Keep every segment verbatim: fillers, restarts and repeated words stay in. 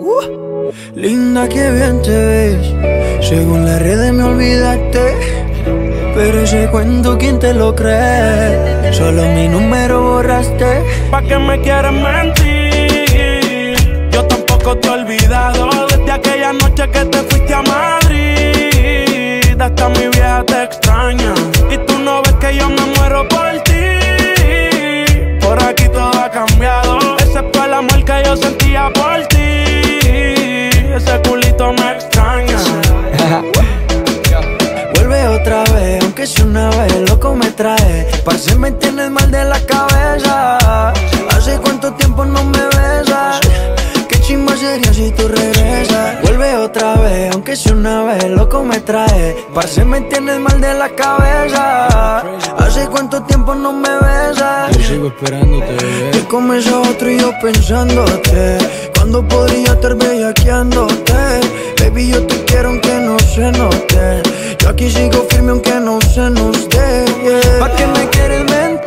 Uh, linda, que bien te ves. Según las redes me olvidaste, pero ese cuento, ¿quién te lo cree? Solo mi número borraste. ¿Pa' qué me quieres mentir? Yo tampoco te he olvidado desde aquella noche que te fuiste a Madrid. Hasta mi vieja te extraña y tú no ves que yo me muero por ti. Por aquí todo ha cambiado, excepto el amor que yo sentía por ti. Ese culito me extraña. Vuelve otra vez, aunque sea una vez, loco me trae. Parce, me tienes mal de la cabeza. ¿Hace cuánto tiempo no me besas? Qué chimba sería si tú regresas. Vuelve otra vez, aunque sea una vez, loco me trae. Parce, me tienes mal de la cabeza. ¿Hace cuánto tiempo no me besas? Yo sigo esperándote, bebé. Te comes a otro y yo pensándote. ¿Cuándo podría estar bellaqueándote? Baby, yo te quiero aunque no se note. Yo aquí sigo firme aunque no se nos dé, yeah. ¿Pa' qué me quieres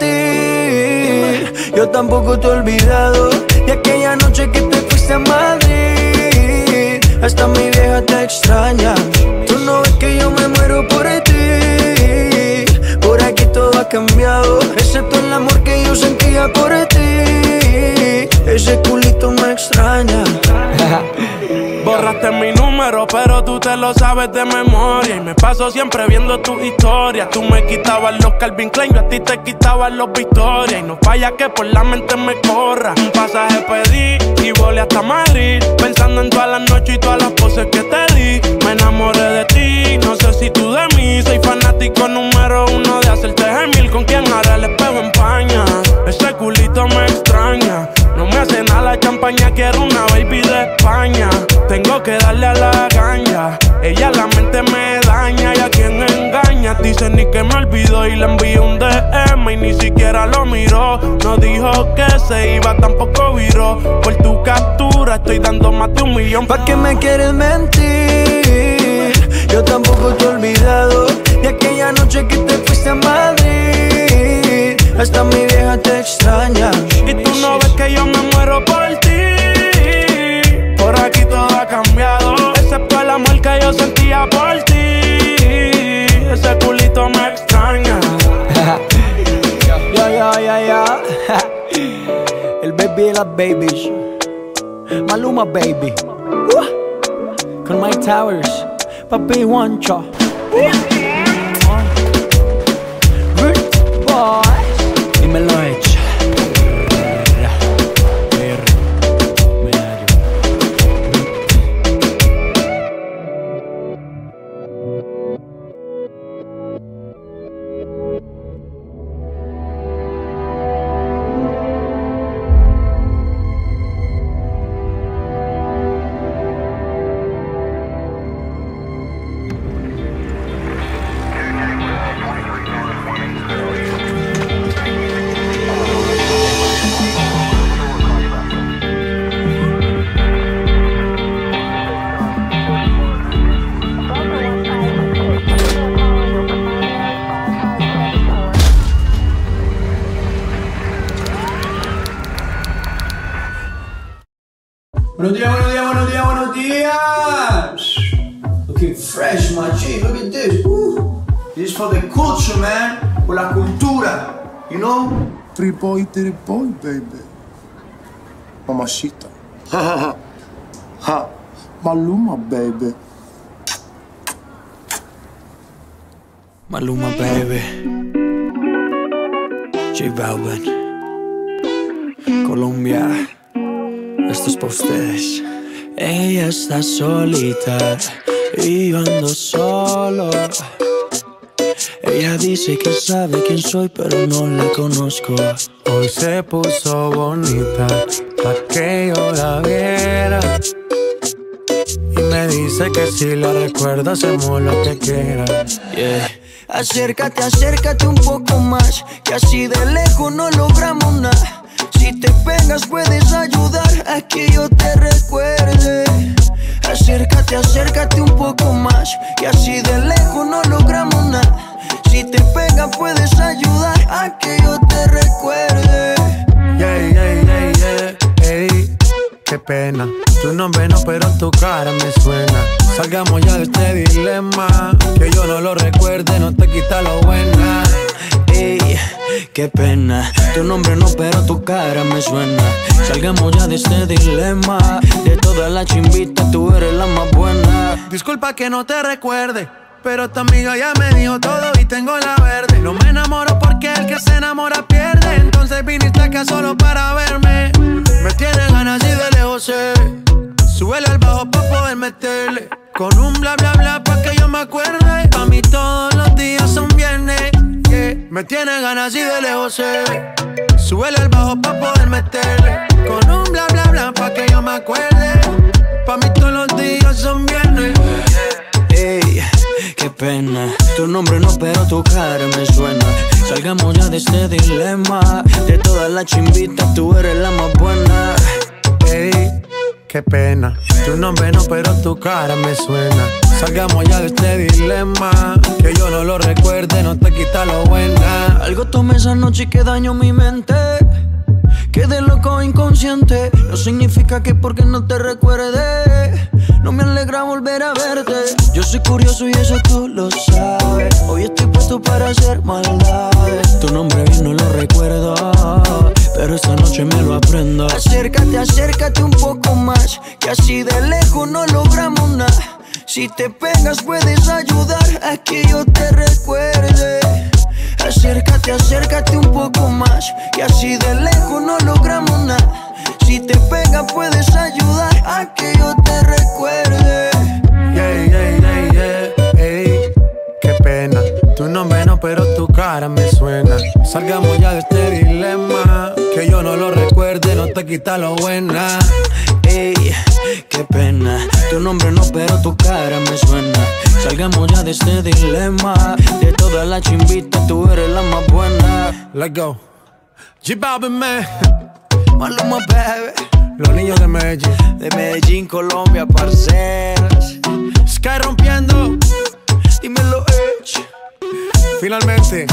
mentir? Yo tampoco te he olvidado de aquella noche que te fuiste a Madrid. Hasta mi vieja te extraña. Tú no ves que yo me muero por ti. Por aquí todo ha cambiado, excepto el amor que yo sentía por ti. Ese culito me extraña. Borraste mi número, pero tú te lo sabes de memoria. Y me paso siempre viendo tus historias. Tú me quitabas los Calvin Klein, yo a ti te quitabas los Victoria. Y no falla que por la mente me corra. Un pasaje pedí y volé hasta Madrid, pensando en todas las noches y todas las poses que te di. Me enamoré de ti, no sé si tú de mí. Soy fanático número uno de hacerte gemil. Con quien hará el espejo empaña. Ese culito me extraña. No me hace nada la champaña, quiero una baby de España. Tengo que darle a la ganja, ella la mente me daña. Y a quien engaña, dice ni que me olvidó. Y le envié un D M y ni siquiera lo miró. No dijo que se iba, tampoco viró. Por tu captura estoy dando más de un millón. ¿Pa' qué me quieres mentir? Yo tampoco te he olvidado de aquella noche que te fuiste a Madrid. Hasta mi vieja te extraña y tú no ves que yo me muero por ti. Por aquí todo ha cambiado, excepto el amor que yo sentía por ti. Ese culito me extraña. Ya, ya, ya, ya. El baby de las babies, Maluma baby. uh. Con Mike Towers, Papi Juancho. uh. Rich boy. Dímelo hecho. Buenos días, buenos días, buenos días, buenos días. Looking fresh, my G. Look at this. Woo. This is for the culture, man. Por la cultura, you know? Three boy, three boy, baby. Mamacita. Ha ha ha. Ha. Maluma, baby. Maluma baby. J Balvin. Colombia. Esto es pa' ustedes. Ella está solita y yo ando solo. Ella dice que sabe quién soy, pero no la conozco. Hoy se puso bonita pa' que yo la viera. Y me dice que si la recuerda hacemos lo que quiera. Yeah. Acércate, acércate un poco más, que así de lejos no logramos nada. Si te pegas puedes ayudar a que yo te recuerde. Acércate, acércate un poco más, que así de lejos no logramos nada. Si te pegas puedes ayudar a que yo te recuerde. Yeah, yeah, yeah, yeah. Ey, ¿qué pena. Tu nombre no, pero tu cara me suena. Salgamos ya de este dilema. Que yo no lo recuerde, no te quita lo buena. Ey, qué pena. Tu nombre no, pero tu cara me suena. Salgamos ya de este dilema. De todas las chimbitas, tú eres la más buena. Disculpa que no te recuerde, pero tu amiga ya me dijo todo y tengo la verde. No me enamoro porque el que se enamora pierde. Entonces viniste acá solo para verme. Me tienes ganas y de lejos sé. Súbele al bajo pa' poder meterle. Con un bla bla bla pa' que yo me acuerde. Pa' mí todos los días son viernes, yeah. Me tienes ganas y de lejos sé. Súbele al bajo pa' poder meterle. Con un bla bla bla pa' que yo me acuerde. Pa' mí todos los días son viernes. Ey, qué pena. Tu nombre no, pero tu cara me suena. Salgamos ya de este dilema. De todas las chimbitas, tú eres la más buena. Ey, qué pena. Tu nombre no, pero tu cara me suena. Salgamos ya de este dilema. Que yo no lo recuerde, no te quita lo buena. Algo tomé esa noche y que dañó mi mente. Quedé loco inconsciente. No significa que porque no te recuerde no me alegra volver a verte. Yo soy curioso y eso tú lo sabes. Hoy estoy puesto para hacer maldades. Tu nombre bien no lo recuerdo, pero esta noche me lo aprendo. Acércate, acércate un poco más, que así de lejos no logramos nada. Si te pegas puedes ayudar a que yo te recuerde. Acércate, acércate un poco más, que así de lejos no logramos nada. Si te pegas puedes ayudar a que yo te recuerde. Yeah, yeah, yeah, yeah. Ey, qué pena. Tu nombre no, pero tu cara me suena. Salgamos ya de este dilema. Que yo no lo recuerde, no te quita lo buena. Ey, qué pena. Tu nombre no, pero tu cara me suena. Salgamos ya de este dilema. De todas las chimbitas, tú eres la más buena. Let's go. J Balvin, man. Maluma, baby. Los niños de Medellín. De Medellín, Colombia, parceras. Sky rompiendo. Dímelo, Edge. Finalmente,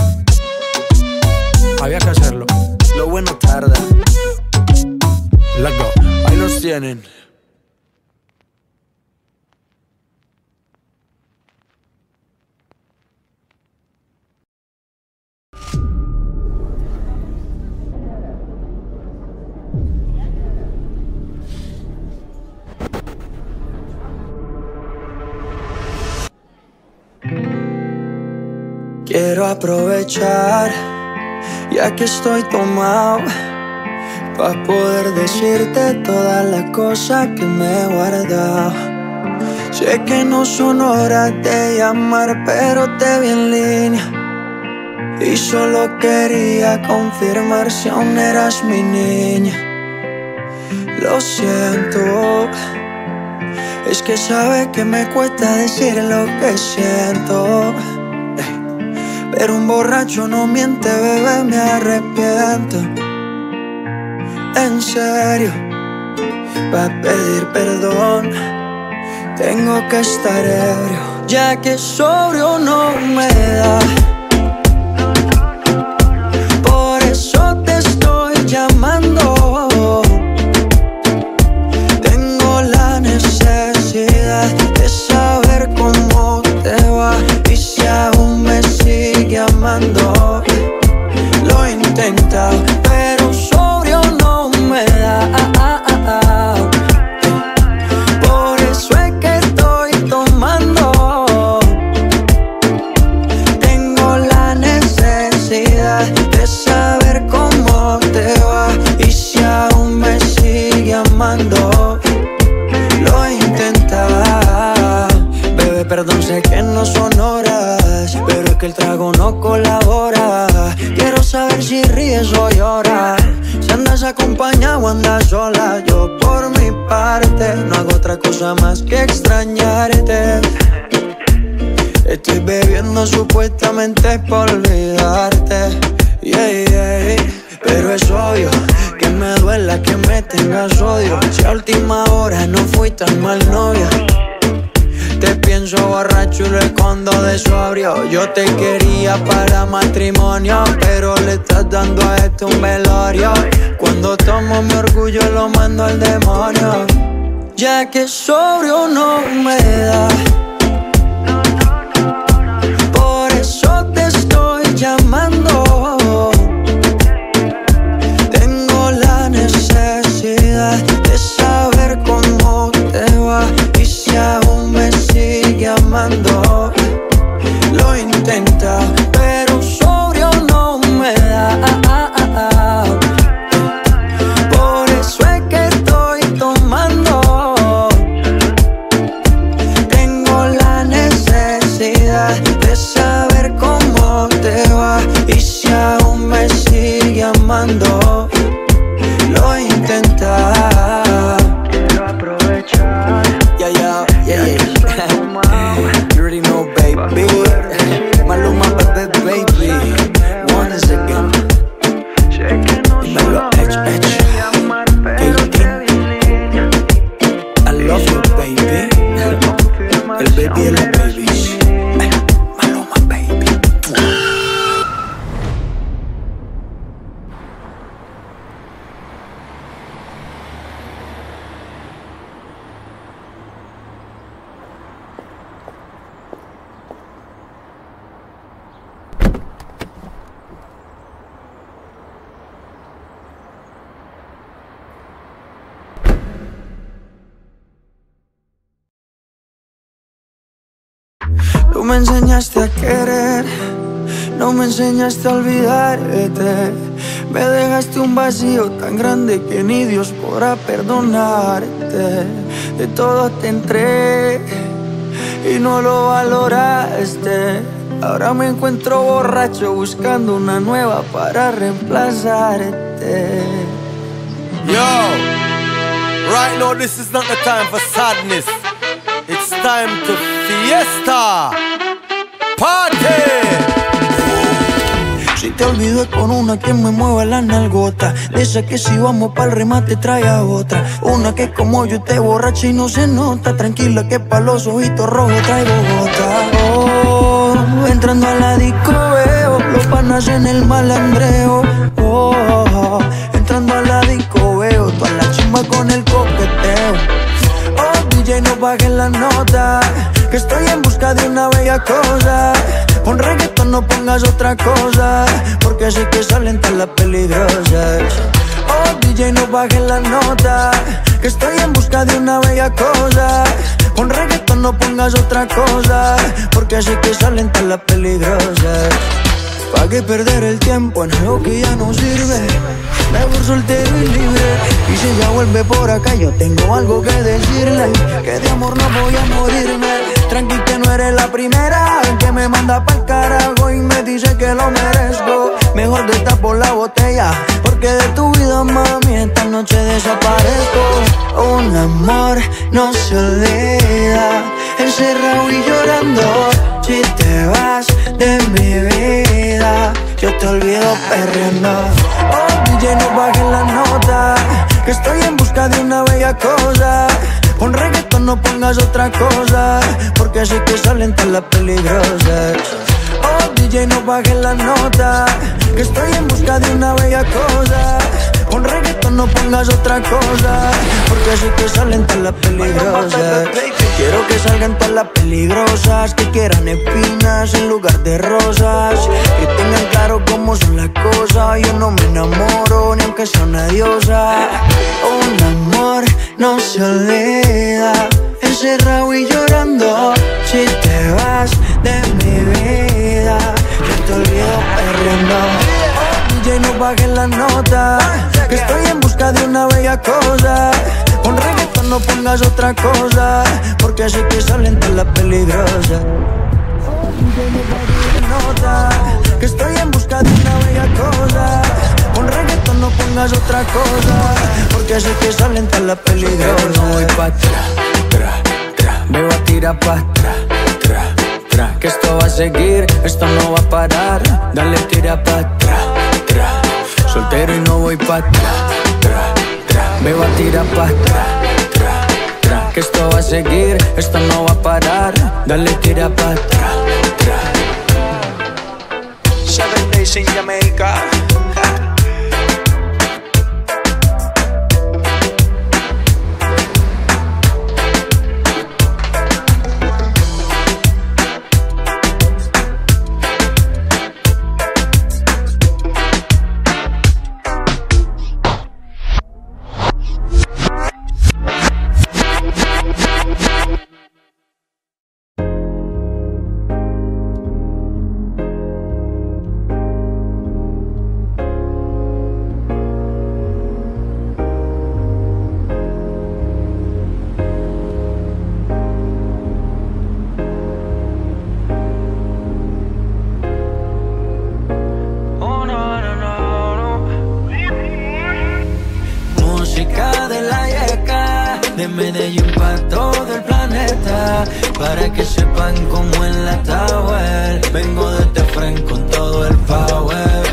había que hacerlo. Lo bueno tarda. Let's go. Ahí los tienen. Quiero aprovechar, ya que estoy tomado, pa' poder decirte todas las cosas que me he guardado. Sé que no son horas de llamar, pero te vi en línea y solo quería confirmar si aún eras mi niña. Lo siento, es que sabes que me cuesta decir lo que siento. Pero un borracho no miente, bebé, me arrepiento. En serio, pa' pedir perdón tengo que estar ebrio, ya que sobrio no me da. Por eso te estoy llamando. Tengo la necesidad de saber cómo te va y si aún me sigue amando. Lo he intentado, pero sobrio no me da. Por eso es que estoy tomando. Tengo la necesidad de saber cómo te va y si aún me sigue amando. Lo he intentado. Bebé, perdón, sé que no son horas, pero es que el trago no colabora. Quiero saber si ríes o lloras, si andas acompañado o andas sola. Yo por mi parte no hago otra cosa más que extrañarte. Estoy bebiendo supuestamente por olvidarte, yeah, yeah. Pero es obvio que me duela que me tengas odio. Si a última hora no fui tan mal novia, Te pienso borracho y lo escondo de sobrio. Yo te quería para matrimonio, pero le estás dando a esto un velorio. Cuando tomo mi orgullo lo mando al demonio, ya que sobrio no me da. Por eso te estoy llamando. Tengo la necesidad de saber cómo te va y si aún me sigue amando. Lo intenta, pero sobrio no me da. Por eso es que estoy tomando. Tengo la necesidad de saber cómo te va y si aún me sigue amando. Lo intenta. Quiero aprovechar. Yeah, yeah, yeah, yeah. You already know, baby. Maluma, baby, baby. Once again. Dímelo, H, H. I love you, baby. El baby de los babies. Maluma, baby. Tú me enseñaste a querer, no me enseñaste a olvidarte. Me dejaste un vacío tan grande que ni Dios podrá perdonarte. De todo te entré y no lo valoraste. Ahora me encuentro borracho buscando una nueva para reemplazarte. Yo, right now this is not the time for sadness. It's time to fiesta, party. Si te olvido es con una que me mueva la nalgota, de esa que si vamos pa'l remate trae a otra. Una que como yo te borracha y no se nota. Tranquila que pa' los ojitos rojos traigo gota. Oh, entrando a la disco veo los panas en el malandreo. Oh, entrando a la disco veo toda la chimba con el coqueteo. Oh, D J, no bajes la nota, que estoy en busca de una bella cosa. Pon reggaetón, no pongas otra cosa, porque sé que salen todas las peligrosas. Oh, D J, no bajes la nota, que estoy en busca de una bella cosa. Pon reggaetón, no pongas otra cosa, porque sé que salen todas las peligrosas. ¿Pa' qué perder el tiempo en algo que ya no sirve? Mejor soltero y libre. Y si ella vuelve por acá, yo tengo algo que decirle. Que de amor no voy a morirme. Tranqui que no eres la primera en que me manda pa'l carajo y me dice que lo merezco. Mejor te tapo la botella, porque de tu vida, mami, esta noche desaparezco. Un amor no se olvida, encerrado y llorando. Si te vas de mi vida, yo te olvido perreando. Oh, D J, no bajes la nota, que estoy en busca de una bella cosa. Pon reggaetón, no pongas otra cosa, porque sé que salen todas las peligrosas. Oh, D J, no bajes la nota, que estoy en busca de una bella cosa. Pon reggaetón, no pongas otra cosa, porque sé que salen todas las peligrosas. Quiero que salgan todas las peligrosas, que quieran espinas en lugar de rosas, que tengan claro cómo son las cosas. Yo no me enamoro ni aunque sea una diosa. Un amor no se olvida, encerrado y llorando. Si te vas de mi vida, yo te olvido perreando. Oh, D J, no bajes la nota, que estoy en busca de una bella cosa. Pon reggaetón, no pongas otra cosa, porque sé que salen todas las peligrosas. Nota, que estoy en busca de una bella cosa. Pon reggaetón, no pongas otra cosa, porque sé que salen todas las peligrosas. No voy pa' atrás, tra, tra, me voy a tirar pa' atrás, tra, tra, que esto va a seguir, esto no va a parar. Dale, tira pa' atrás, tra, soltero y no voy pa' atrás, tra, tra, me voy a tirar pa' atrás, tra, tra, que esto va a seguir, esto no va a parar. Dale, tira pa' atrás, tra. Seven days in Jamaica. De Medellín pa' todo el planeta, para que sepan cómo en la Tower vengo desde frente con todo el power.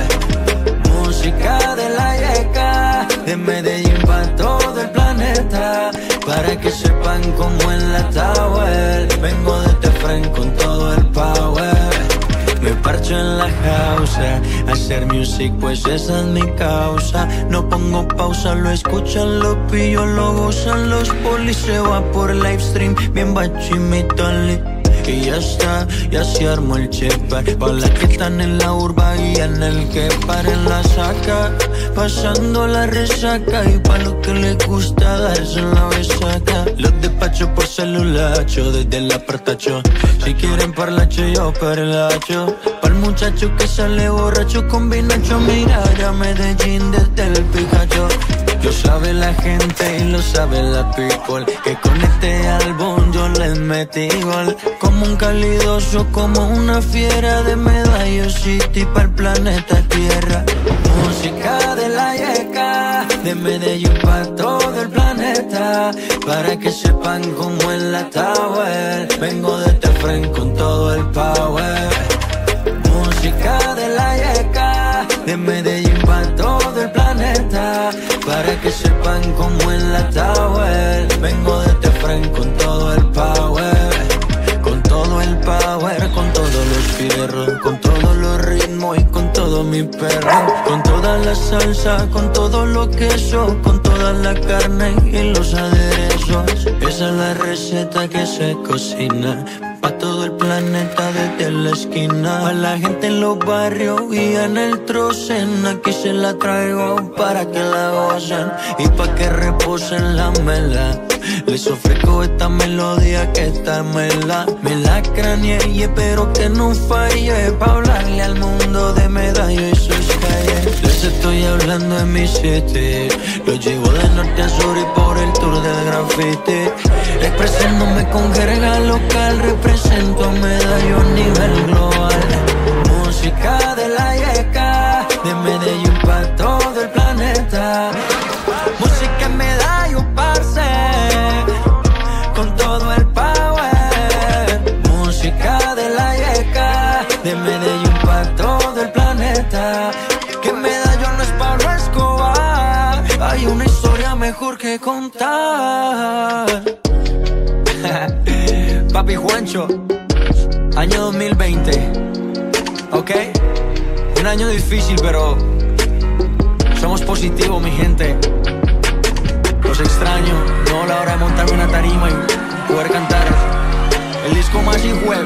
Música de la yeca, de Medellín pa' todo el planeta, para que sepan cómo en la Tower vengo desde frente con todo el power. Me parcho en la house, hacer music pues esa es mi causa. No pongo pausa, lo escuchan, lo pillo, lo gozan. Los polis se va por livestream, bien bachimito ali. Y ya está, ya se armó el chepa. Pa' las que están en la urba y en el que paren la saca, pasando la resaca. Y pa' los que les gusta darse la besaca, los despacho por celulacho, desde el apartacho. Si quieren parlacho, yo parlacho. Pa'l muchacho que sale borracho con vinacho, mirar a Medellín desde el Picacho. Lo sabe la gente y lo sabe la people, que con este álbum yo les metí gol. Como un calidoso, como una fiera, de Medallo City pa'l planeta Tierra. Música de la yeca, de Medellín pa' todo el planeta, para que sepan cómo en la Tower vengo desde frente con todo el power. Música de la yeca, de Medellín pa' todo el planeta, para que sepan cómo en la Tower vengo desde frente con todo el power. Con todo el power, con todos los fierros, con todos los ritmos y con todo mi perro. Con toda la salsa, con todo lo queso, con toda la carne y los aderezos. Esa es la receta que se cocina pa' todo el planeta desde la esquina. Pa' la gente en los barrios y en el trocen, aquí se la traigo para que la gocen y pa' que reposen la mela. Les ofrezco esta melodía que esta mela me la craneé y espero que no falle, pa' hablarle al mundo de Medallo y sus calles. Les estoy hablando en mi city, lo llevo de norte a sur y por el tour del graffiti. Expresándome con jerga local, represento a Medallo a nivel global. Música de la yeca, de Medellín pa' todo el planeta. Música en Medallo, parce, con todo el power. Música de la yeca, de Medellín pa' todo el planeta. Que Medallo no es Pablo Escobar, hay una historia mejor que contar. Papi Juancho, año dos mil veinte, ok, un año difícil pero somos positivos, mi gente. Los extraño, no la hora de montarme una tarima y poder cantar el disco más hijuel,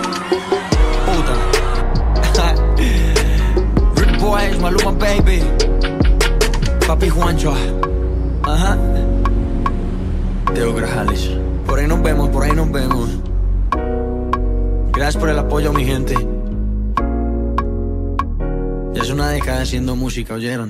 puta. Rick Boys, Maluma Baby, Papi Juancho, ajá, Teo Grajales. Por ahí nos vemos, por ahí nos vemos. Gracias por el apoyo, mi gente. Ya es una década haciendo música, ¿oyeron?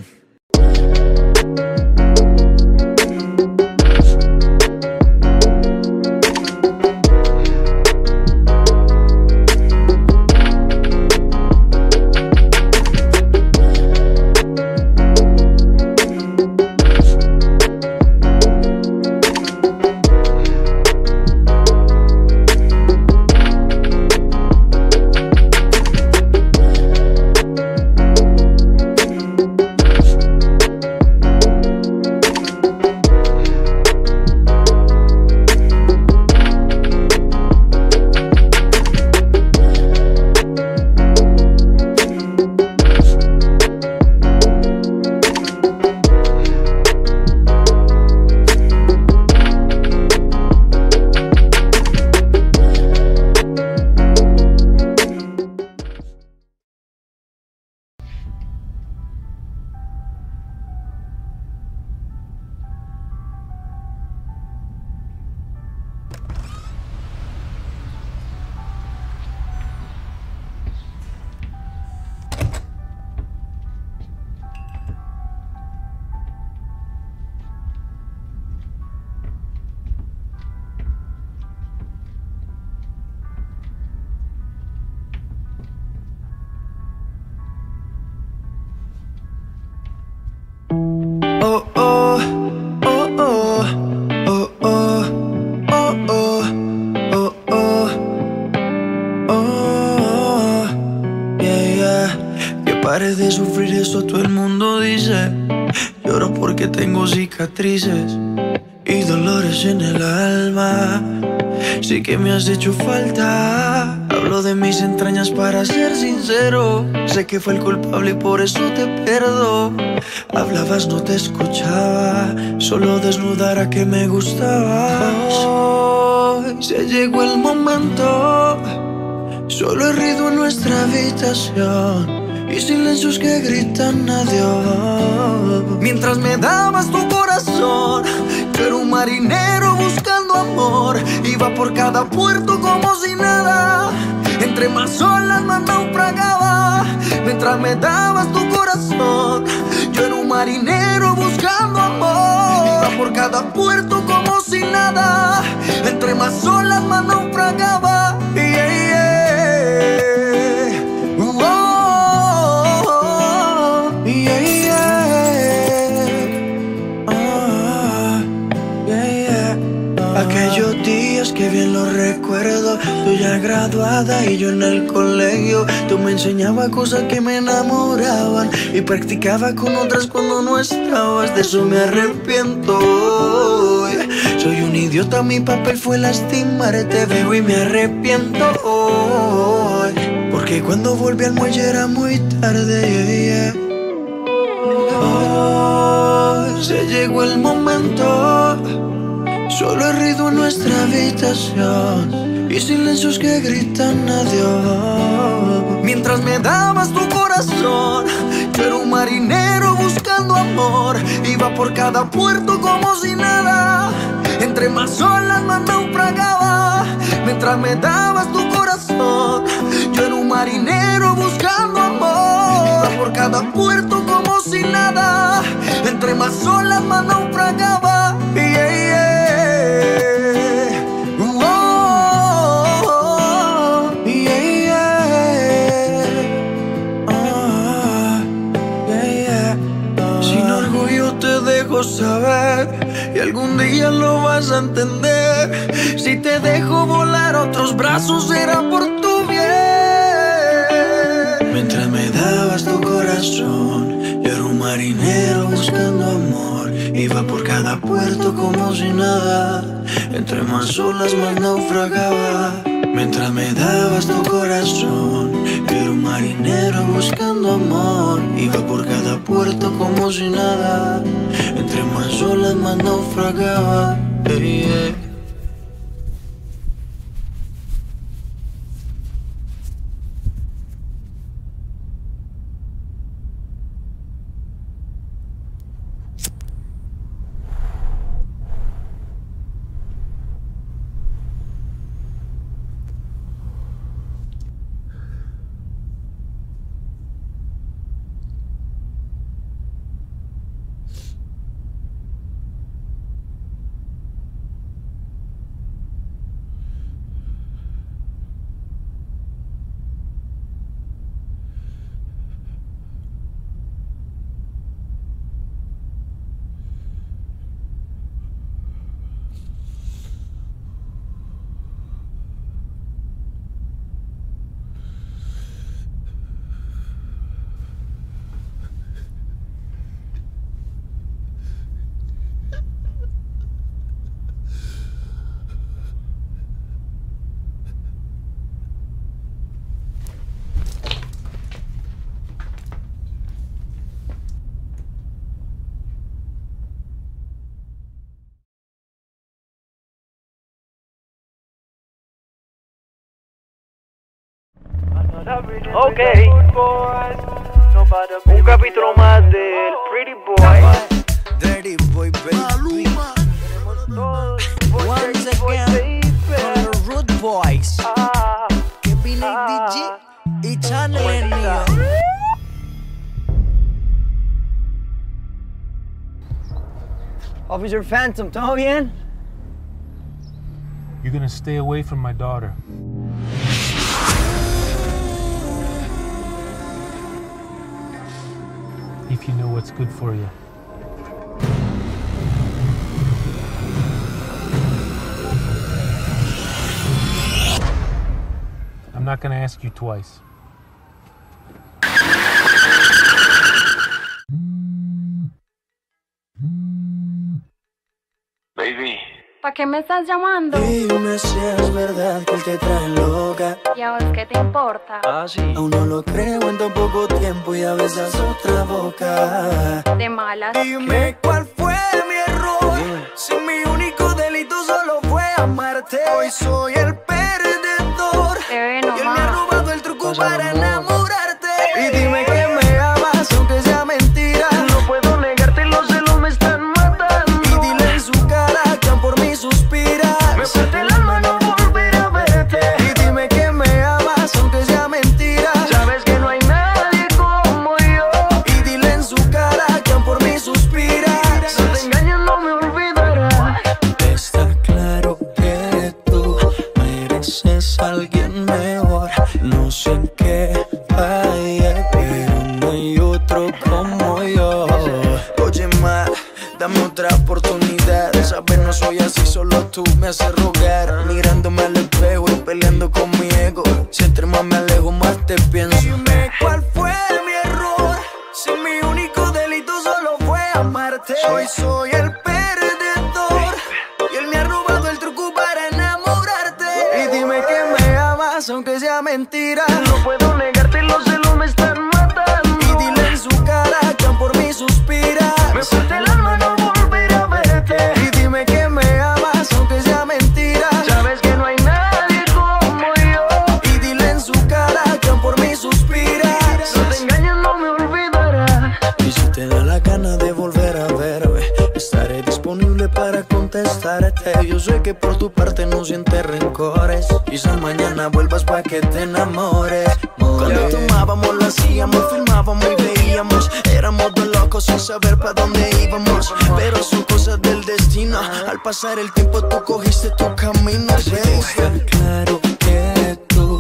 de sufrir, eso todo el mundo dice. Lloro porque tengo cicatrices y dolores en el alma. Sí que me has hecho falta. Hablo de mis entrañas para ser sincero. Sé que fue el culpable y por eso te perdo. Hablabas, no te escuchaba. Solo desnudar a que me gustabas. Hoy se llegó el momento. Solo he ruido en nuestra habitación y silencios que gritan adiós. Mientras me dabas tu corazón, yo era un marinero buscando amor. Iba por cada puerto como si nada. Entre más olas más naufragaba. Mientras me dabas tu corazón, yo era un marinero buscando amor. Iba por cada puerto como si nada. Entre más olas más naufragaba. Yeah, yeah. Aquellos días que bien los recuerdo, tú ya graduada y yo en el colegio. Tú me enseñabas cosas que me enamoraban y practicaba con otras cuando no estabas. De eso me arrepiento hoy. Soy un idiota, mi papel fue lastimarte. Veo y me arrepiento hoy, porque cuando volví al muelle era muy tarde. Hoy se llegó el momento. Solo he ruido en nuestra habitación y silencios que gritan adiós. Mientras me dabas tu corazón, yo era un marinero buscando amor. Iba por cada puerto como si nada. Entre más olas más naufragaba. Mientras me dabas tu corazón, yo era un marinero buscando amor. Iba por cada puerto como si nada. Entre más olas más naufragaba. Yeah, yeah. Saber, y algún día lo vas a entender. Si te dejo volar, otros brazos será por tu bien. Mientras me dabas tu corazón, yo era un marinero buscando amor. Iba por cada puerto como si nada. Entre más olas más naufragaba. Mientras me dabas tu corazón, yo era un marinero buscando amor. Iba por cada puerto como si nada. Entre más olas más naufragaba. Hey, hey. Ok, un capítulo más del Pretty Boy. Dirty Boy, baby. Once again, con los Root Boys. Kevin D J y Channel en Neo. Officer Phantom, ¿todo bien? You're gonna stay away from my daughter. If you know what's good for you. I'm not gonna ask you twice. ¿Para qué me estás llamando? Dime si es verdad que él te trae loca. ¿Y a vos qué te importa? Ah, sí. Aún no lo creo en tan poco tiempo y ya besas otra boca. De malas. Dime cuál fue mi error. Dime. Si mi único delito solo fue amarte. Hoy soy el perdedor. Bebé, no y él más. me ha robado el truco para enamorarte. Y dime que me amas aunque sea mentira. No puedo negarte, los celos me están matando. Y dile en su cara que aún por mí suspira. Me parte el alma no volver a verte. Y dime que me amas aunque sea mentira. Sabes que no hay nadie como yo. Y dile en su cara que aún por mí suspira. Si te engañas no me olvidarás. Está claro que tú mereces a alguien mejor. No sé en qué falla, pero no hay otro como yo. Oye, ma, dame otra oportunidad. Sabes, no soy así, solo tú me haces rogar. Mirándome al espejo y peleando con mi ego. Si entre más me alejo, más te pienso. Dime cuál fue mi error. Si mi único delito solo fue amarte. Hoy soy el perdedor. Y él me ha robado el truco para enamorarte. Y dime que me amas aunque sea mentira. No puedo negarte, los celos me están matando. Y dile en su cara que aún por mí suspira. Me parte el alma no volver a verte. Y dime que me amas aunque sea mentira. Sabes que no hay nadie como yo. Y dile en su cara que aún por mí suspira. Si te engañas no me olvidarás. Y si te da la gana de volver a verme, estaré disponible para contestarte. Yo sé que por tu parte no sientes rencores. Quizás mañana vuelvas pa' que te enamores. Cuando tomábamos lo hacíamos, filmábamos y veíamos. Éramos dos locos sin saber pa' dónde íbamos. Pero son cosas del destino. Al pasar el tiempo tú cogiste tu camino, baby. Está claro que tú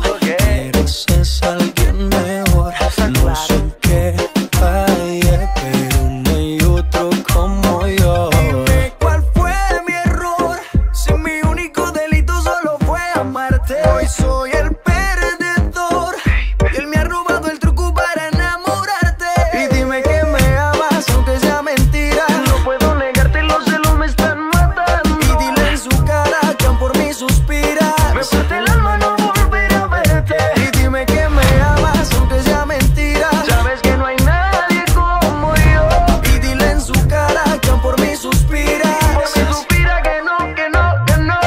mereces a alguien mejor. No sé en qué falla, pero no hay otro como yo. Dime cuál fue mi error. Si mi único delito solo fue amarte. Hoy soy el perdedor. Y él me ha robado el truco para enamorarte. Y dime que me amas aunque sea mentira. No puedo negarte, los celos me están matando. Y dile en su cara que aún por mí suspira. Me parte el alma no volver a verte. Y dime que me amas aunque sea mentira. Sabes que no hay nadie como yo. Y dile en su cara que aún por mí suspira. Por mí suspira que no, que no, que no.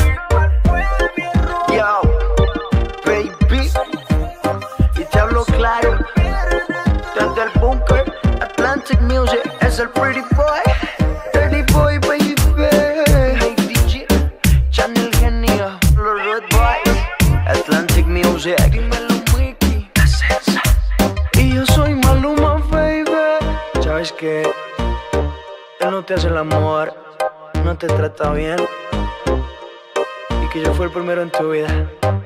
Yo, baby, y te hablo claro. Desde el bunker, Atlantic Music, es el Pretty Boy. Pretty Boy, baby. Hey, D J, Channel Genio, los Red Boys, Atlantic Music. Dímelo, Mickey. Y yo soy Maluma, baby. Sabes que él no te hace el amor, no te trata bien. Y que yo fui el primero en tu vida.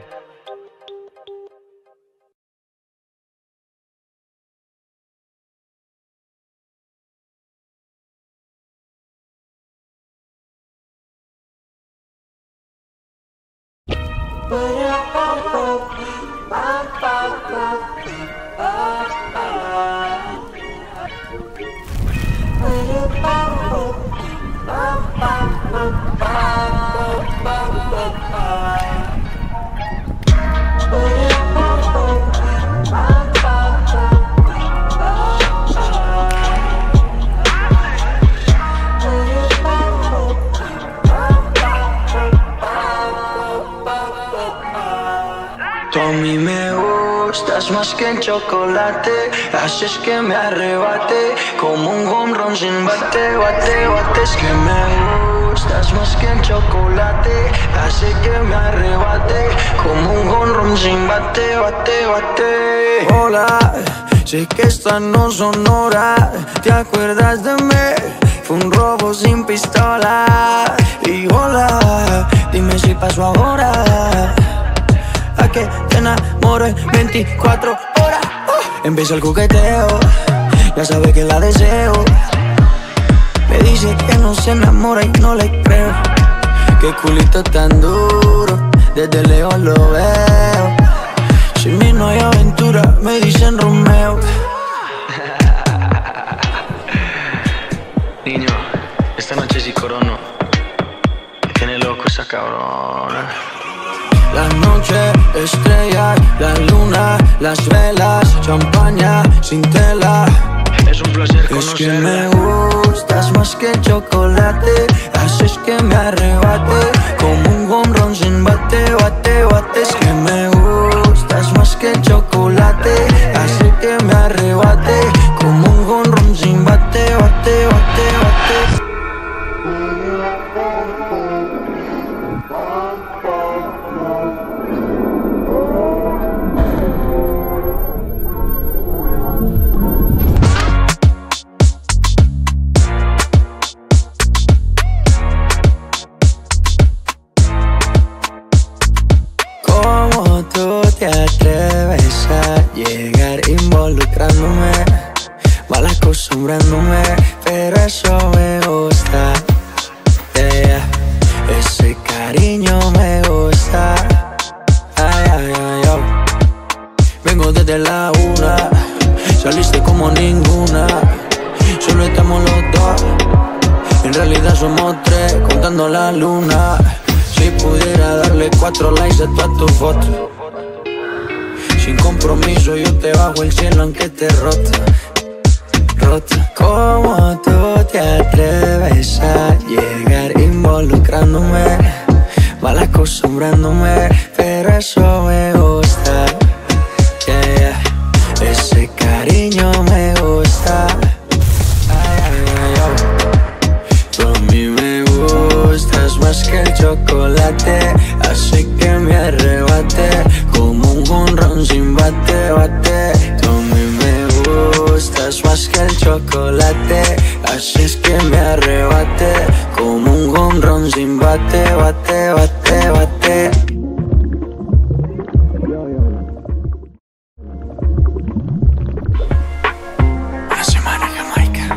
Tú a mí me gustas más que el chocolate. Haces que me arrebate como un home run sin bate, bate, bate. Es que me gustas más que el chocolate. Hace que me arrebate como un home run sin bate, bate, bate. Hola, sé que estas no son horas. ¿Te acuerdas de mí? Fue un robo sin pistola. Y hola, dime si pasó ahora. A que te enamoro en veinticuatro horas. uh, Empieza el coqueteo, ya sabe que la deseo. Me dice que no se enamora y no le creo. Qué culito tan duro, desde lejos lo veo. Sin mí no hay aventura, me dicen Romeo. Niño, esta noche sí corono. Tiene cabrones. La noche, estrellas, la luna, las velas, champaña sin tela. Es un placer Es conocerla. que me gustas más que el chocolate, haces que me arrebate como un home run sin bate, bate, bate. Es que me gustas más que el chocolate, hace que me arrebate como un home run sin bate, bate, bate, bate. ¿Cómo tú te atreves a llegar involucrándome, mal acostumbrándome? Pero eso me gusta, yeah. Ese cariño me gusta. Ay, ay, ay, oh. Vengo desde la una, saliste como ninguna. Solo estamos los dos, en realidad somos tres, contando la luna. Si pudiera darle cuatro likes a toda tu foto, sin compromiso yo te bajo el cielo aunque te roto, roto. ¿Cómo tú te atreves a llegar involucrándome, mal acostumbrándome? Pero eso me gusta, yeah. Ese cariño me gusta. Ay, ay, ay, oh. Tú a mí me gustas más que el chocolate, así que me arrebate como un home run sin bate, bate. Tú a mí me gustas más que el chocolate, así es que me arrebate como un home run sin bate, bate, bate, bate. Una semana en Jamaica.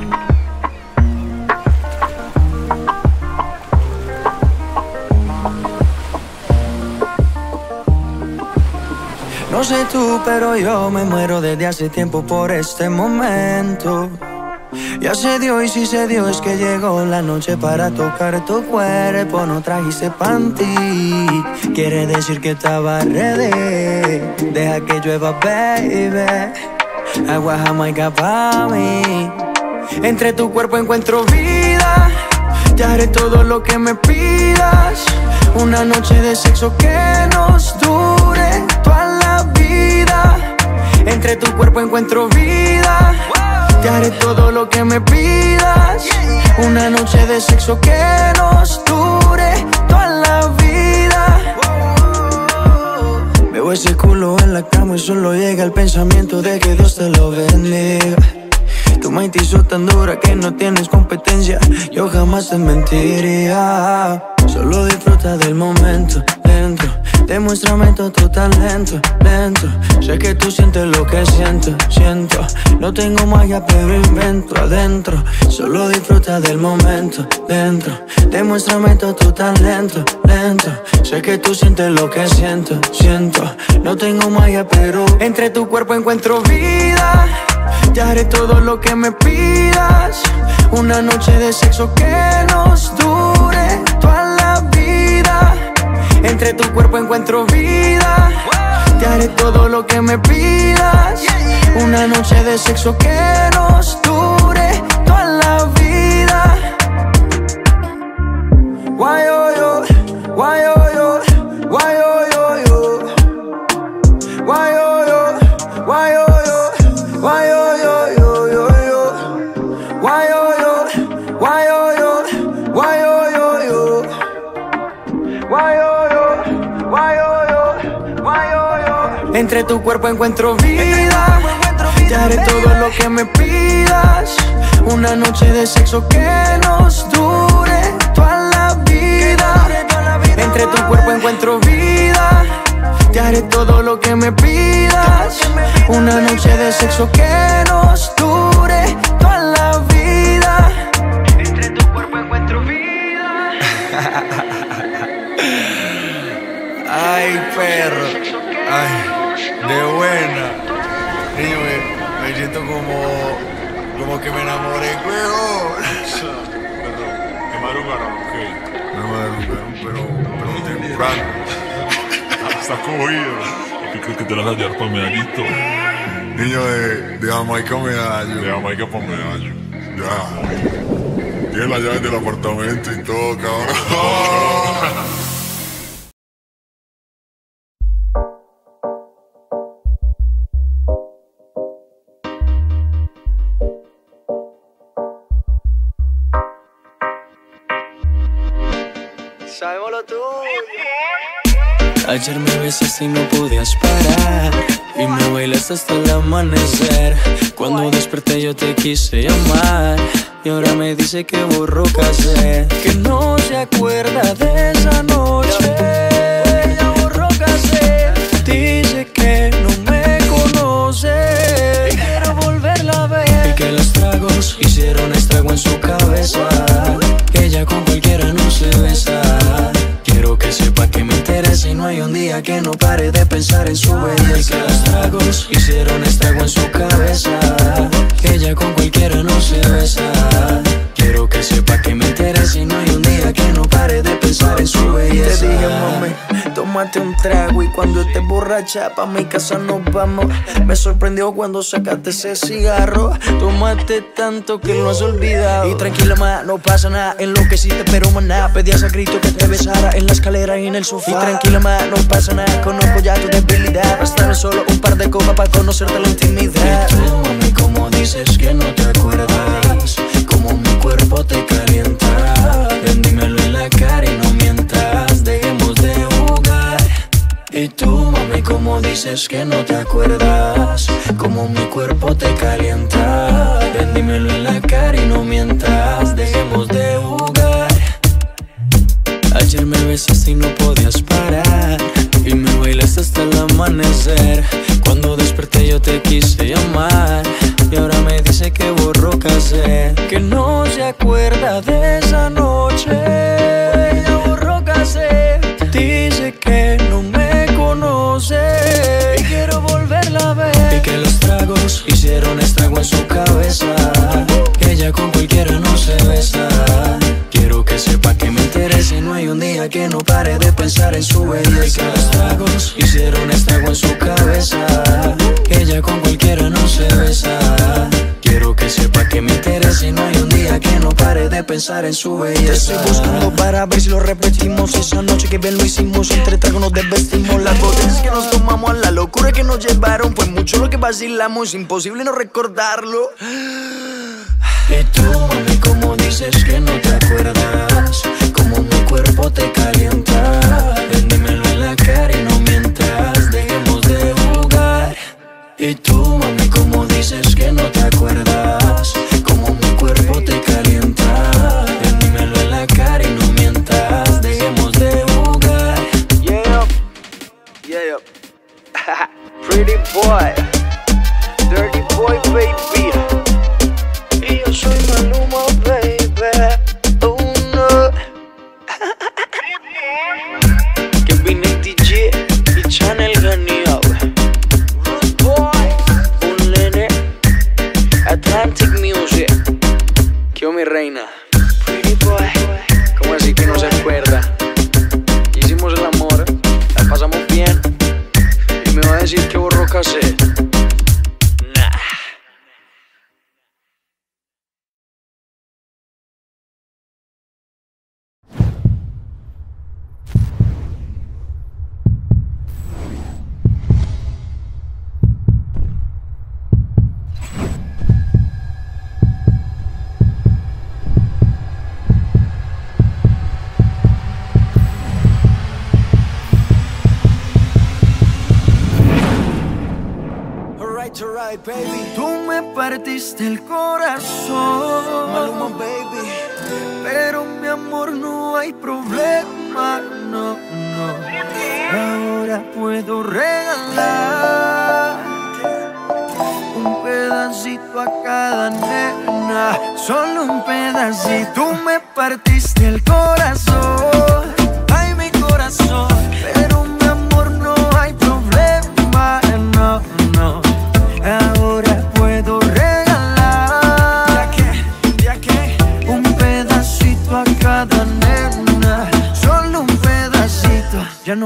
No sé tú, pero yo me muero desde hace tiempo por este momento. Ya se dio y si se dio es que llegó la noche para tocar tu cuerpo. No trajiste panty, quiere decir que estaba ready. Deja que llueva, baby, agua Jamaica pa' mí. Entre tu cuerpo encuentro vida, te haré todo lo que me pidas. Una noche de sexo que nos dure toda la vida. Entre tu cuerpo encuentro vida, te haré todo lo que me pidas. Una noche de sexo que nos dure toda la vida. Veo ese culo en la cama y solo llega el pensamiento de que Dios te lo bendiga. Tu mente hizo tan dura que no tienes competencia, yo jamás te mentiría. Solo disfruta del momento dentro, demuéstrame todo tu talento, lento. Sé que tú sientes lo que siento, siento. No tengo magia pero invento adentro. Solo disfruta del momento dentro, demuéstrame todo tu talento, lento. Sé que tú sientes lo que siento, siento. No tengo magia pero entre tu cuerpo encuentro vida, te haré todo lo que me pidas. Una noche de sexo que nos dure toda la vida. Entre tu cuerpo encuentro vida, te haré todo lo que me pidas. Una noche de sexo que nos dure toda la vida. Why oh yo, why oh yo, why oh yo yo, why oh yo, why oh yo, why oh yo yo yo yo, why oh yo, why oh yo, why oh yo yo, why oh yo, why oh yo, why oh yo. Entre tu cuerpo encuentro vida, te haré todo lo que me pidas. Una noche de sexo que nos dure toda la vida. Entre tu cuerpo encuentro vida, te haré todo lo que me pidas. Una noche de sexo que nos dure toda la vida. Entre tu cuerpo encuentro vida. Ay, perro. Ay, de buena. Niño, me, me siento como, como que me enamoré, huevón. Perdón, ¿qué madrugaron? ¿Qué? Me madrugaron, pero, pero temprano. Está cogido. ¿Qué crees que te la vas a llevar para Medallito? Niño de, de Jamaica Medallo. De Jamaica para Medallo. Ya. Tiene las llaves del apartamento y todo, cabrón. Sabemos lo tuyo. Ayer me besaste y no podías parar y me bailaste hasta el amanecer. Cuando desperté yo te quise llamar y ahora me dice que borró cassette, que no se acuerda de esa noche. Ya borró cassette. Dice que no me conoce y quiero volverla a ver, y que los tragos hicieron estrago en su cabeza. Ella con cualquiera no se besa. Quiero que sepa que me interesa y no hay un día que no pare de pensar en su belleza. Que los tragos hicieron estrago en su cabeza. Ella con cualquiera no se besa. Quiero que sepa que me interesa y no hay un día que no pare de pensar en su belleza. Te dije, mami, tómate un trago y cuando estés borracha pa' mi casa nos vamos. Me sorprendió cuando sacaste ese cigarro. Tómate tanto que lo has olvidado. Y tranquila, ma, no pasa nada. En lo que hiciste, pero maná, pedías a grito que te besara en la escalera y en el sofá. Y tranquila, ma, no pasa nada. Conozco ya tu debilidad. Bastaron solo un par de copas para conocerte la intimidad. Y tú, mami, como dices que no te acuerdas, como mi cuerpo te calienta. Ven, dímelo en la cara y no mientas, dejemos de jugar. Y tú, mami, como dices que no te acuerdas, como mi cuerpo te calienta. Ven, dímelo en la cara y no mientas, dejemos de jugar. Ayer me besaste y no podías parar y me bailaste hasta el amanecer. Cuando desperté yo te quise llamar y ahora me dice que borró cassette, que no se acuerda de esa noche. Ya borró cassette. Dice que no me conoce y quiero volverla a ver, y que los tragos hicieron estrago en su cabeza. Ella con cualquiera no se besa. Quiero que sepa que me interesa y no hay un día que no pare de pensar en su belleza. Y que los tragos hicieron estrago en su cabeza. Ella con cualquiera no se besa. Quiero que sepa que me interesa y no hay un día que no pare de pensar en su belleza. Te estoy buscando para ver si lo repetimos. Esa noche que bien lo hicimos, entre tragos nos desvestimos. Las botellas que nos tomamos, a la locura que nos llevaron. Fue mucho lo que vacilamos, imposible no recordarlo. Y tú, mami, como dices que no te acuerdas, como mi cuerpo te calienta. Ven, dímelo en la cara y no mientas, dejemos de jugar. Y tú, mami, como dices que no te acuerdas, como mi cuerpo te calienta. Ven, dímelo en la cara y no mientas, dejemos de jugar. Yeah, yeah. Pretty boy, dirty boy, baby. Y yo soy Maluma, baby. Oh no. Que vine D J y Channel ganó. Rude boy, un nene. Atlantic Music. Que mi reina. Pretty boy. ¿Cómo así que no se acuerda? Hicimos el amor, la pasamos bien y me va a decir que borró cassette. Alright, baby. Tú me partiste el corazón, Maluma, baby. Pero mi amor, no hay problema, no, no. Ahora puedo regalar un pedacito a cada nena, solo un pedacito. Tú me partiste el corazón, ay, mi corazón. Pero mi amor, no hay problema, no, no. Ahora puedo regalar, ¿ya qué? ¿Ya qué? Un pedacito a cada nena,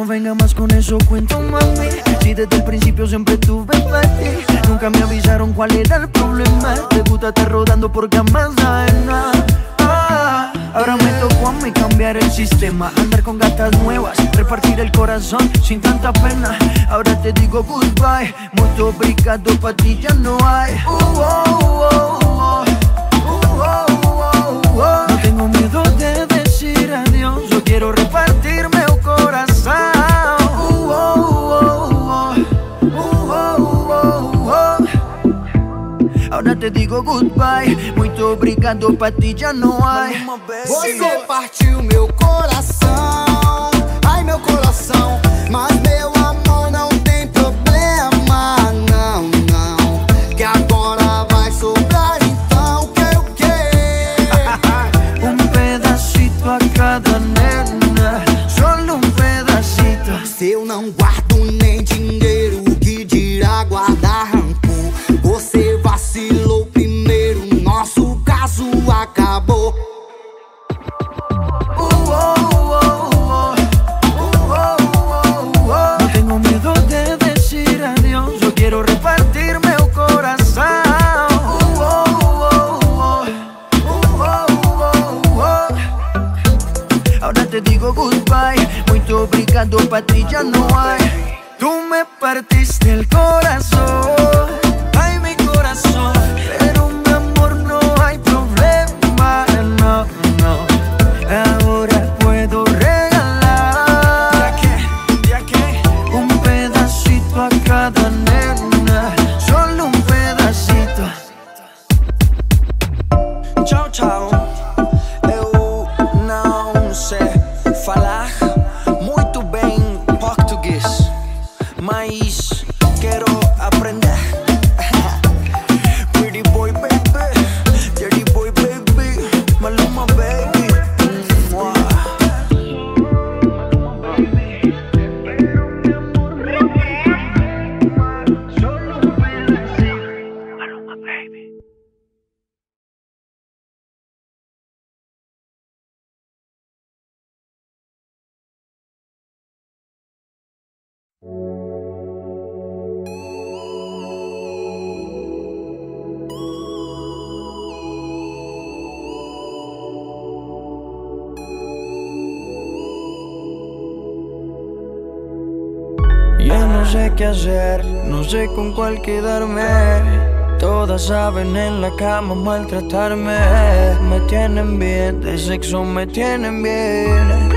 no venga más con eso, cuento mami. Si desde el principio siempre tuve para ti, nunca me avisaron cuál era el problema. Te gusta estar rodando porque jamás sabes nada. Ah, ahora me tocó a mí cambiar el sistema, andar con gatas nuevas, repartir el corazón sin tanta pena. Ahora te digo goodbye, mucho obrigado, pa' ti ya no hay. Uh, oh, oh, oh. Uh, oh, oh, oh. No tengo miedo de decir adiós, yo quiero repartirme el corazón. Uh, oh, oh, oh. Uh, oh, oh, oh. Ahora te digo goodbye, muito obrigado, pa' ti já não há. Você partiu meu coração, ai meu coração, mas meu amor não tem problema, não, não, que agora vai sobrar então o que eu quero. Um pedacito a cada nena, solo um pedacito. Se eu não guardo nem dinheiro, que dirá guardar rancor? Você vacilou primeiro, nosso caso acabou. Uh, oh, oh, oh. Uh, oh, oh, oh. No tengo miedo de decir adiós, yo quiero repartirme el corazón. Uh, oh, oh, oh. Uh, oh, oh, oh. Ahora te digo goodbye, muito obrigado, pa' ti ya no hay. Tú me partiste el corazón, ay mi corazón, pero mi amor no hay problema, no, no. Ahora puedo regalar, ¿ya qué? ¿Ya qué? Un pedacito a cada nena, solo un pedacito. Tchau, tchau. Eu não sei falar muito bem português, mas quero aprender. Pretty boy baby, dirty boy baby, Maluma baby. Mua. Maluma baby. Ya no sé qué hacer, no sé con cuál quedarme. Todas saben en la cama maltratarme. Me tienen bien, de sexo me tienen bien.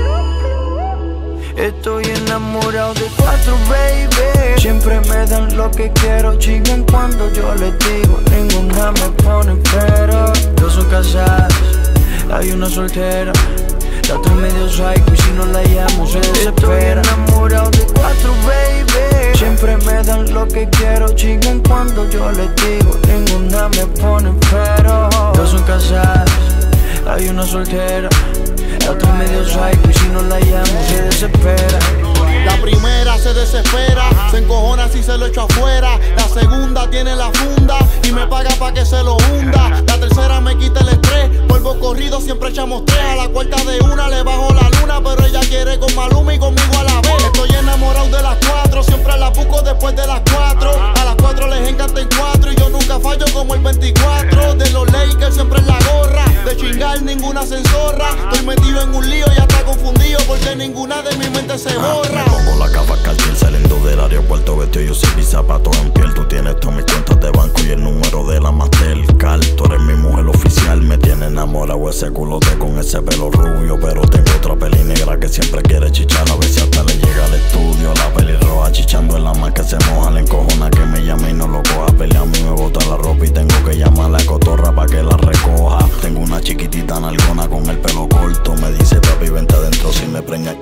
Estoy enamorado de cuatro, baby. Siempre me dan lo que quiero, chingan cuando yo les digo. Ninguna me pone pero. Dos son casadas, hay una soltera, la otra medio psycho y si no la llamo se desespera. Estoy enamorado de cuatro, baby. Siempre me dan lo que quiero, chingan cuando yo les digo. Ninguna me pone pero. Dos son casadas, hay una soltera, la otra medio psycho y si no la llamo se desespera. La primera se desespera, se encojona si se lo echo afuera. La segunda tiene la funda y me paga pa' que se lo hunda. La tercera me quita el estrés, polvo corrido siempre echamos tres. A la cuarta de una le bajo la luna, pero ella quiere con Maluma y conmigo a la vez. Estoy enamorado de las cuatro, siempre la busco después de las cuatro. A las cuatro les encanta en cuatro y yo nunca fallo como el veinticuatro. De los Lakers siempre en la gorra, de chingar ninguna se enzorra. Estoy metido en un lío y hasta confundido porque ninguna de mi mente se borra. Pongo la capa cartier saliendo del aeropuerto, vestido yo sin mis zapatos en piel. Tú tienes todas mis cuentas de banco y el número de la Mastercard. Tú eres mi mujer oficial, me tiene enamorado ese culote con ese pelo rubio. Pero tengo otra peli negra que siempre quiere chichar, a ver si hasta le llega al estudio. La peli roja chichando en la más que se moja, le encojona que me llame y no lo coja. Pelea a mí me bota la ropa y tengo que llamar a la cotorra pa' que la recoja. Tengo una chiquitita nalgona con el pelo corto, me dice papi vente adentro si me preña.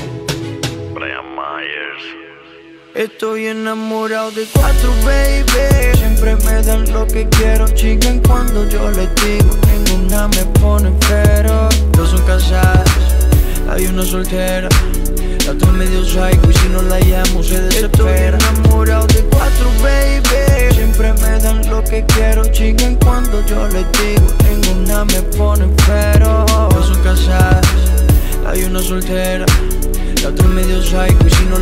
Estoy enamorado de cuatro, baby. Siempre me dan lo que quiero, chingan cuando yo les digo. Ninguna me pone pero. Dos son casadas, hay una soltera, la otra medio psycho y si no la llamo se desespera. Estoy enamorado de cuatro, baby. Siempre me dan lo que quiero, chingan cuando yo les digo. Ninguna me pone pero. Dos son casadas, hay una soltera, la otra medio psycho y si no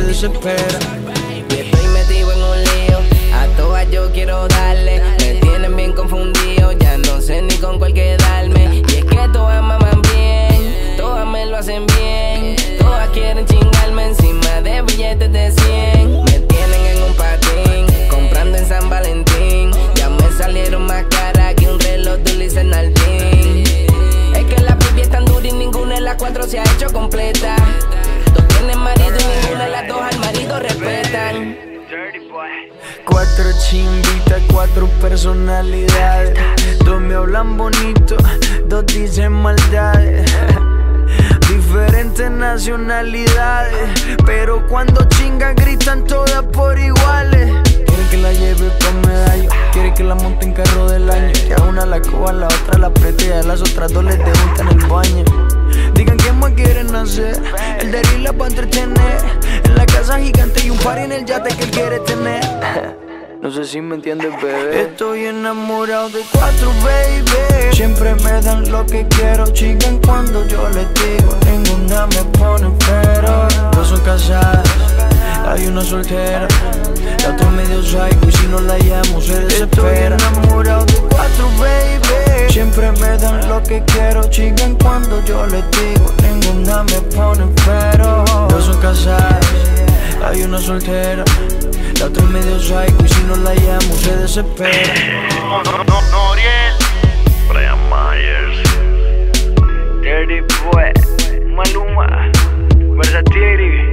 desespera. Y estoy metido en un lío, a todas yo quiero darle. Me tienen bien confundido, ya no sé ni con cuál quedarme. Y es que todas maman bien, todas me lo hacen bien. Todas quieren chingarme encima de billetes de cien. Me tienen en un patín, comprando en San Valentín. Ya me salieron más caras que un reloj de Ulises Nardín. Es que la pipi es tan dura y ninguna de las cuatro se ha hecho completa. Dos tienen marido y ninguna de las dos al marido respetan. Cuatro chimbitas, cuatro personalidades. Dos me hablan bonito, dos dicen maldades. Diferentes nacionalidades, pero cuando chingan gritan todas por iguales. Quiere que la lleve con medallo, quiere que la monte en carro del año. Que a una la coja, a la otra la apriete y a las otras dos les debuta en el baño. Digan quién más quieren hacer, el de la va a entretener. En la casa gigante y un party en el yate que él quiere tener. No sé si me entiendes, bebé. Estoy enamorado de cuatro, baby. Siempre me dan lo que quiero, chican cuando yo les digo. Ninguna me pone pero. Dos son casadas, hay una soltera. La otra medio psycho y si no la llamo se desespera. Estoy enamorado de cuatro, baby. Siempre me dan lo que quiero, chican cuando yo les digo. Ninguna me pone pero. Dos son casadas, hay una soltera. La otra es medio psycho y si no la llamo se desespera. No, no, no, Noriel, Brian Myers, Dirty Boy, Maluma, Versatiri.